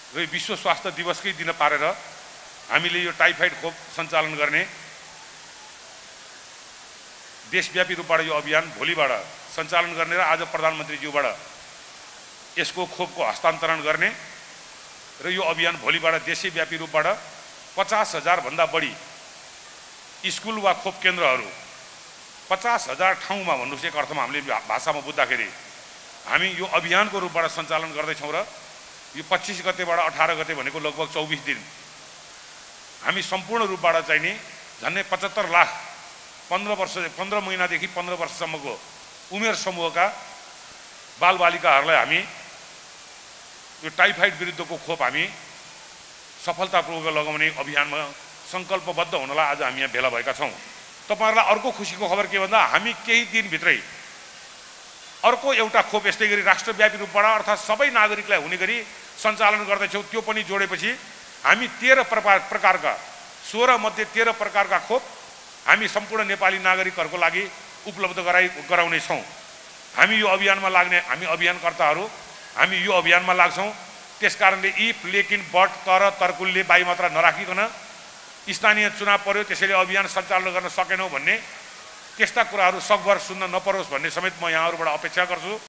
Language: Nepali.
र विश्व स्वास्थ्य दिवसकै दिन पारेर हामीले यो टाइफाइड खोप सञ्चालन गर्ने देशव्यापी रूपबाट यो अभियान भोलिबाट सञ्चालन गर्ने र आज प्रधानमन्त्रीज्यूबाट यसको खोपको हस्तान्तरण गर्ने र यो अभियान भोलिबाट देशव्यापी रूपबाट 50,000 भन्दा बढी स्कुल वा खोप केन्द्रहरू 50,000 ठाउँमा भन्नुस् एक अर्थमा हामीले भाषामा बुझ्दाखेरि हामी यो अभियानको रूपबाट सञ्चालन गर्दैछौँ र यो 25 गतेबाट 18 गते भनेको लगभग 24 दिन हामी सम्पूर्ण रूपबाट चाहिँ नि झन्डै 75 लाख 15 महिनादेखि 15 वर्षसम्मको उमेर समूहका बालबालिकाहरूलाई हामी यो टाइफाइड विरुद्धको खोप हामी सफलतापूर्वक लगाउने अभियानमा सङ्कल्पबद्ध हुनलाई आज हामी यहाँ भेला भएका छौँ। तपाईहरुलाई अर्को खुसीको खबर के भन्दा हामी केही दिनभित्रै अर्को एउटा खोप यस्तै गरी राष्ट्रव्यापी रूपबाट अर्थात् सबै नागरिकलाई हुने गरी सञ्चालन गर्दैछौँ। त्यो पनि जोडेपछि हामी 13 प्रकारका 16 मध्ये 13 प्रकारका खोप हामी सम्पूर्ण नेपाली नागरिकहरूको लागि उपलब्ध गराउने छौँ। हामी यो अभियानमा लाग्ने हामी अभियानकर्ताहरू हामी यो अभियानमा लाग्छौँ। त्यसकारणले इफ लेकिन बट तर तर्कुलले बाई मात्रा नराखिकन स्थानीय चुनाव पर्यो त्यसैले अभियान सञ्चालन गर्न सकेनौँ भन्ने त्यस्ता कुराहरू सकभर सुन्न नपरोस् भन्ने समेत म यहाँहरूबाट अपेक्षा गर्छु।